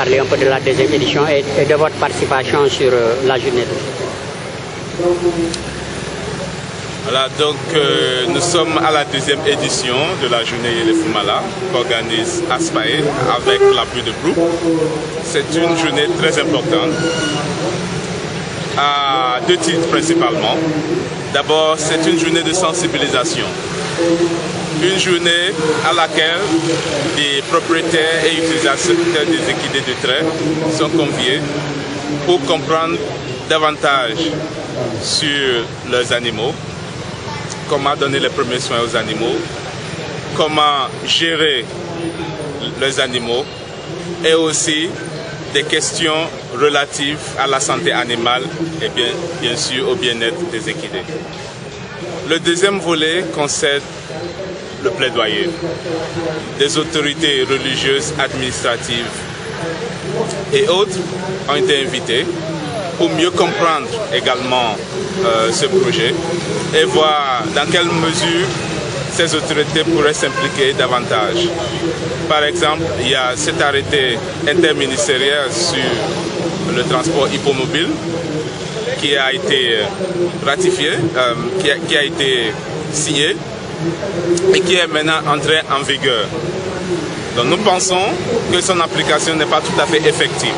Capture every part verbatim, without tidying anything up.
parler un peu de la deuxième édition et, et de votre participation sur euh, la journée d'aujourd'hui. Voilà, donc euh, nous sommes à la deuxième édition de la journée Yele Fumala qu'organise ASPAE avec l'appui de Brooke. C'est une journée très importante à deux titres principalement. D'abord, c'est une journée de sensibilisation. Une journée à laquelle les propriétaires et utilisateurs des équidés de trait sont conviés pour comprendre davantage sur leurs animaux, comment donner les premiers soins aux animaux, comment gérer les animaux et aussi des questions relatives à la santé animale et bien, bien sûr au bien-être des équidés. Le deuxième volet concerne le plaidoyer. Des autorités religieuses, administratives et autres ont été invitées pour mieux comprendre également euh, ce projet et voir dans quelle mesure ces autorités pourraient s'impliquer davantage. Par exemple, il y a cet arrêté interministériel sur le transport hippomobile qui a été ratifié, euh, qui, a, qui a été signé et qui est maintenant entré en vigueur. Donc nous pensons que son application n'est pas tout à fait effective.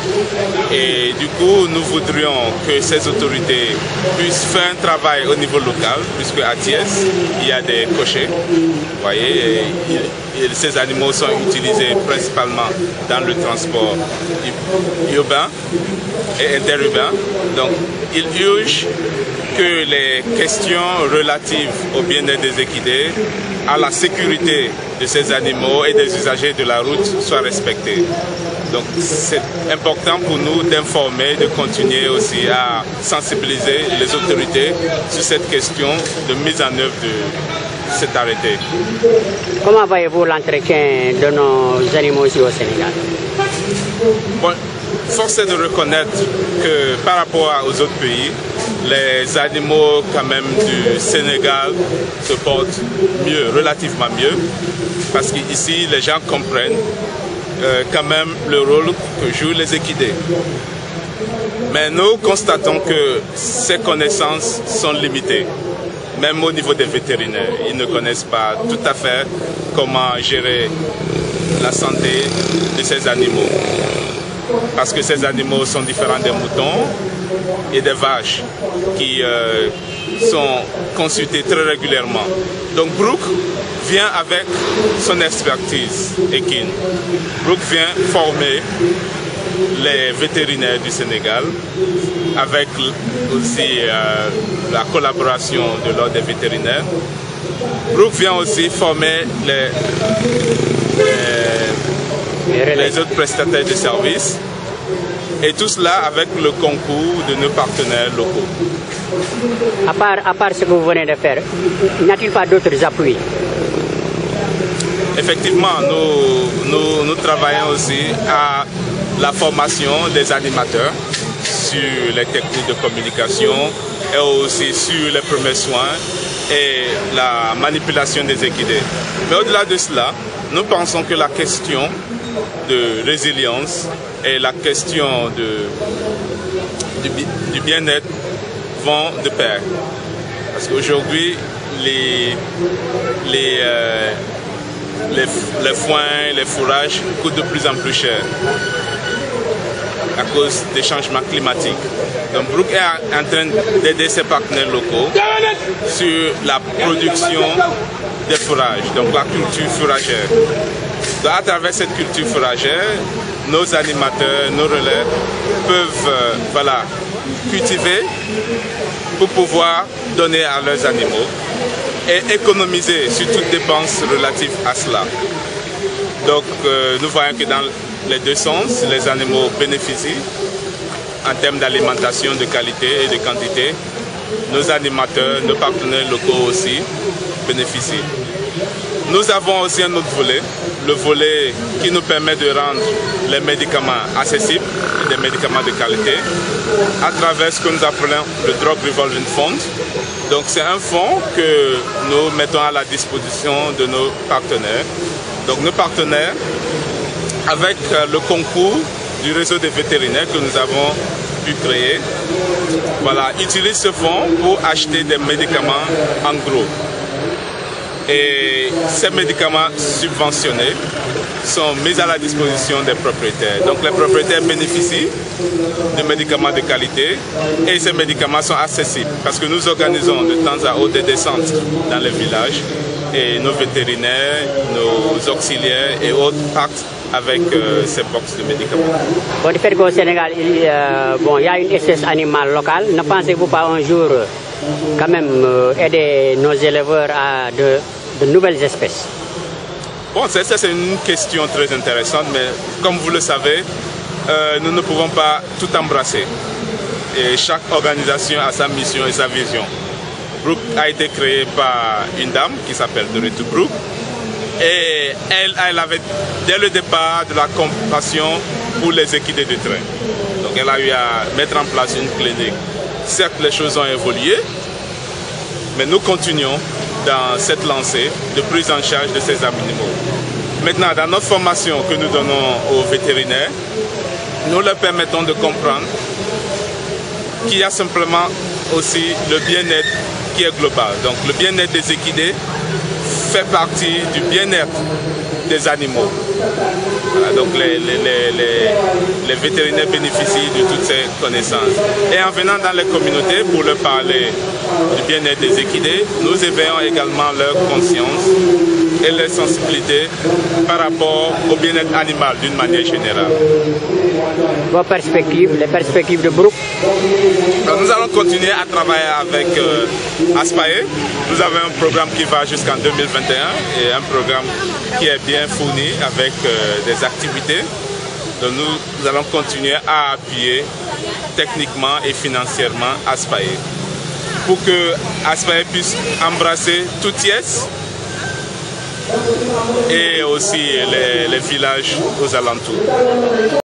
Et du coup, nous voudrions que ces autorités puissent faire un travail au niveau local, puisque à Thiès, il y a des cochers. Vous voyez, et, et ces animaux sont utilisés principalement dans le transport urbain et interurbain. Donc, il urge que les questions relatives au bien-être des équidés, à la sécurité de ces animaux et des usagers de la route soient respectées. Donc c'est important pour nous d'informer, de continuer aussi à sensibiliser les autorités sur cette question de mise en œuvre de cet arrêté. Comment voyez-vous l'entretien de nos animaux ici au Sénégal? Bon, force est de reconnaître que par rapport aux autres pays, les animaux quand même du Sénégal se portent mieux, relativement mieux, parce qu'ici les gens comprennent euh, quand même le rôle que jouent les équidés. Mais nous constatons que ces connaissances sont limitées, même au niveau des vétérinaires. Ils ne connaissent pas tout à fait comment gérer la santé de ces animaux. Parce que ces animaux sont différents des moutons et des vaches qui euh, sont consultés très régulièrement. Donc Brooke vient avec son expertise équine. Brooke vient former les vétérinaires du Sénégal avec aussi euh, la collaboration de l'ordre des vétérinaires. Brooke vient aussi former les, les, les autres prestataires de services. Et tout cela avec le concours de nos partenaires locaux. À part, à part ce que vous venez de faire, n'y a-t-il pas d'autres appuis? Effectivement, nous, nous, nous travaillons aussi à la formation des animateurs sur les techniques de communication et aussi sur les premiers soins et la manipulation des équidés. Mais au-delà de cela, nous pensons que la question de résilience et la question de, du, du bien-être vont de pair. Parce qu'aujourd'hui, les, les, euh, les, les foins, les fourrages coûtent de plus en plus cher à cause des changements climatiques. Donc Brooke est en train d'aider ses partenaires locaux sur la production des fourrages, donc la culture fourragère. Donc, à travers cette culture fourragère, nos animateurs, nos relais peuvent euh, voilà, cultiver pour pouvoir donner à leurs animaux et économiser sur toute dépense relative à cela. Donc euh, nous voyons que dans les deux sens, les animaux bénéficient en termes d'alimentation de qualité et de quantité. Nos animateurs, nos partenaires locaux aussi bénéficient. Nous avons aussi un autre volet, le volet qui nous permet de rendre les médicaments accessibles, des médicaments de qualité, à travers ce que nous appelons le Drug Revolving Fund. Donc c'est un fonds que nous mettons à la disposition de nos partenaires. Donc nos partenaires avec le concours du réseau des vétérinaires que nous avons pu créer, voilà, utilise ce fonds pour acheter des médicaments en gros. Et ces médicaments subventionnés sont mis à la disposition des propriétaires. Donc les propriétaires bénéficient de médicaments de qualité et ces médicaments sont accessibles parce que nous organisons de temps à autre des descentes dans les villages et nos vétérinaires, nos auxiliaires et autres partent avec euh, ces box de médicaments. Bon, du fait qu'au Sénégal, il, euh, bon, il y a une espèce animale locale, ne pensez-vous pas un jour quand même euh, aider nos éleveurs à de, de nouvelles espèces? Bon, ça c'est une question très intéressante, mais comme vous le savez, euh, nous ne pouvons pas tout embrasser. Et chaque organisation a sa mission et sa vision. Brook a été créé par une dame qui s'appelle Dorothy Brook. Et elle, elle avait dès le départ de la compassion pour les équidés de trait. Donc elle a eu à mettre en place une clinique. Certes, les choses ont évolué, mais nous continuons dans cette lancée de prise en charge de ces animaux. Maintenant, dans notre formation que nous donnons aux vétérinaires, nous leur permettons de comprendre qu'il y a simplement aussi le bien-être qui est global. Donc le bien-être des équidés fait partie du bien-être des animaux. Voilà, donc les, les, les, les vétérinaires bénéficient de toutes ces connaissances. Et en venant dans les communautés pour leur parler du bien-être des équidés, nous éveillons également leur conscience et leur sensibilité par rapport au bien-être animal d'une manière générale. Vos perspectives, les perspectives de Brook? Alors, nous allons continuer à travailler avec euh, Aspae. Nous avons un programme qui va jusqu'en deux mille vingt et un et un programme qui est bien fourni avec euh, des activités. Donc nous, nous allons continuer à appuyer techniquement et financièrement Aspae pour que Aspae puisse embrasser tout Thiès et aussi les, les villages aux alentours.